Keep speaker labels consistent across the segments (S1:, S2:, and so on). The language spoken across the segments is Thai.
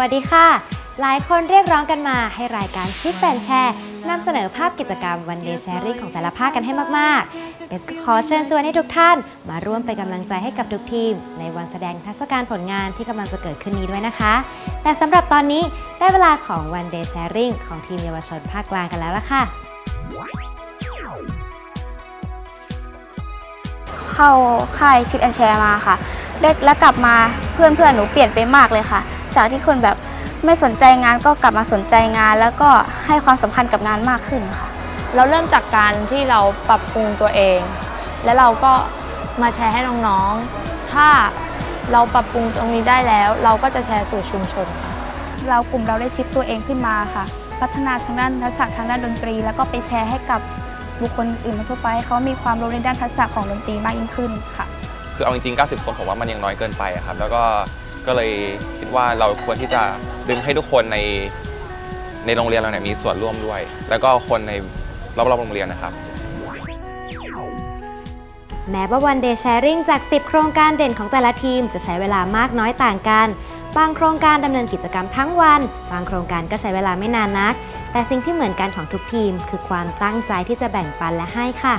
S1: วัสดีค่ะหลายคนเรียกร้องกันมาให้รายการชิปแฟนแชร์นำเสนอภาพกิจกรรมวันเดย์แชร์ริ่งของแต่ละภาคกันให้มากๆเอสก็ขอเชิญชวนให้ทุกท่านมาร่วมเป็นกำลังใจให้กับทุกทีมในวันแสดงนิทรรศการผลงานที่กำลังจะเกิดขึ้นนี้ด้วยนะคะแต่สำหรับตอนนี้ได้เวลาของวันเดย์แชร์ริ่งของทีมเยาวชนภาคกลางกันแล้วล่ะค่ะ
S2: เข้าค่ายชิปแอนแชร์มาค่ะแล้วกลับมาเพื่อนหนูเปลี่ยนไปมากเลยค่ะจากที่คนแบบไม่สนใจงานก็กลับมาสนใจงานแล้วก็ให้ความสำคัญกับงานมากขึ้นค่ะ
S3: เราเริ่มจากการที่เราปรับปรุงตัวเองแล้วเราก็มาแชร์ให้น้องๆถ้าเราปรับปรุงตรงนี้ได้แล้วเราก็จะแชร์สู่ชุมชนค่ะ
S2: กลุ่มเราได้ชิปตัวเองขึ้นมาค่ะพัฒนาทางด้านทักษะทางด้านดนตรีแล้วก็ไปแชร์ให้กับบุคคลอื่นทั่วไปเขามีความรู้ในด้านทักษะของดนตรีมากยิ่งขึ้นค่ะ
S4: คือเอาจริงๆ90 คนผมว่ามันยังน้อยเกินไปครับแล้วก็เลยคิดว่าเราควรที่จะดึงให้ทุกคนในโรงเรียนเราเนี่ยมีส่วนร่วมด้วยแล้วก็คนในรอบๆโรงเรียนนะครับ
S1: แม้ว่าวันเดย์แชร์ริ่งจาก10โครงการเด่นของแต่ละทีมจะใช้เวลามากน้อยต่างกันบางโครงการดำเนินกิจกรรมทั้งวันบางโครงการก็ใช้เวลาไม่นานนักแต่สิ่งที่เหมือนกันของทุกทีมคือความตั้งใจที่จะแบ่งปันและให้ค่ะ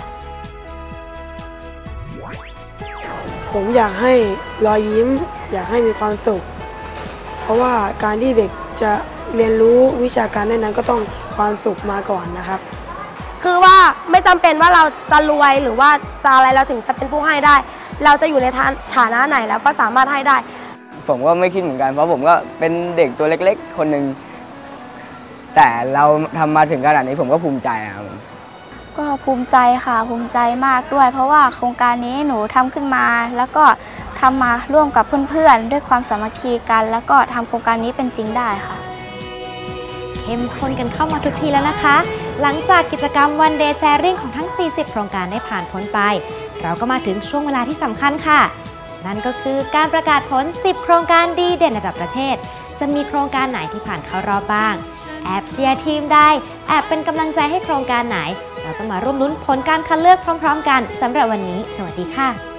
S5: ผมอยากให้รอยยิ้มอยากให้มีความสุขเพราะว่าการที่เด็กจะเรียนรู้วิชาการนั้นก็ต้องความสุขมาก่อนนะครับ
S6: คือว่าไม่จำเป็นว่าเราจะรวยหรือว่าจะอะไรเราถึงจะเป็นผู้ให้ได้เราจะอยู่ในฐานะไหนแล้วก็สามารถให้ได้
S7: ผมก็ไม่คิดเหมือนกันเพราะผมก็เป็นเด็กตัวเล็กๆคนหนึ่งแต่เราทำมาถึงขนาดนี้ผมก็ภูมิใจครับ
S2: ก็ภูมิใจค่ะภูมิใจมากด้วยเพราะว่าโครงการนี้หนูทำขึ้นมาแล้วก็ทำมาร่วมกับเพื่อนๆด้วยความสามัคคีกันแล้วก็ทำโครงการนี้เป็นจริงได้ค่ะ
S1: เข้มข้นกันเข้ามาทุกทีแล้วนะคะหลังจากกิจกรรมวันเดย์แชร์ริ่งของทั้ง40โครงการได้ผ่านพ้นไปเราก็มาถึงช่วงเวลาที่สำคัญค่ะนั่นก็คือการประกาศผล10โครงการดีเด่นระดับประเทศจะมีโครงการไหนที่ผ่านเข้ารอบบ้างแอบเชียร์ทีมได้แอบเป็นกำลังใจให้โครงการไหนเราต้องมาร่วมลุ้นผลการคัดเลือกพร้อมๆกันสำหรับวันนี้สวัสดีค่ะ